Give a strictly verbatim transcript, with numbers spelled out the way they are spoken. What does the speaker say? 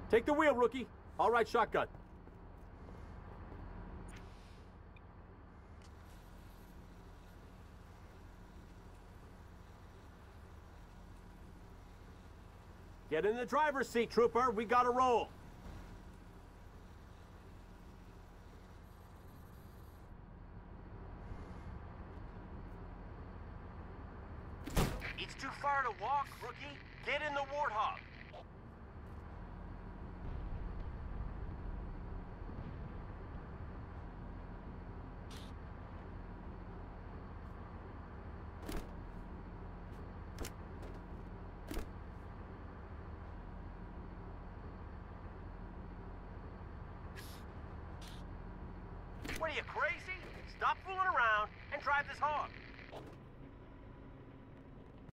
Take the wheel, rookie. All right, shotgun. Get in the driver's seat, trooper. We gotta roll. It's too far to walk, rookie. Get in the Warthog. What are you, crazy? Stop fooling around and drive this hog.